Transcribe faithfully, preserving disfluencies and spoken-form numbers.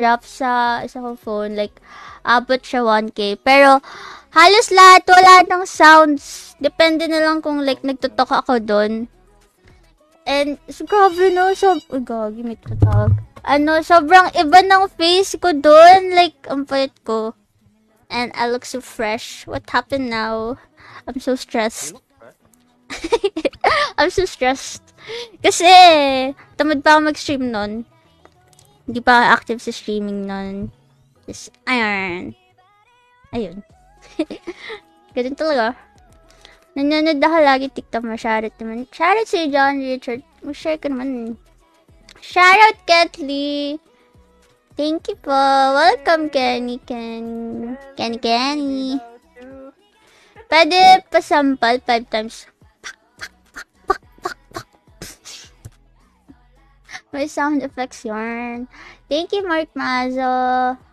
Rap sa isa kong phone, like, abot siya one K. Pero, halos lahat, wala ng sounds. Depende na lang kung, like, nagtutok ako doon. And, so, grabe no, so, oh, gagi, may tutawag. Ano, sobrang iba ng face ko doon. Like, ang payat ko. And I look so fresh. What happened now? I'm so stressed. I'm so stressed. Kasi, tamad pa ako mag-stream nun. Hindi pa ako active sa streaming nun. Just, ayun. Ayun. Ganun talaga. Nanonood ako lagi TikTok mo. Shoutout naman. Shoutout si John Richard. Mag-share ka naman. Shoutout Kathleen. Thank you po. Welcome, Kenny. Ken. Kenny, Kenny. Pwede pasampal five times. May sound effects yarn. Thank you, Mark Mazo.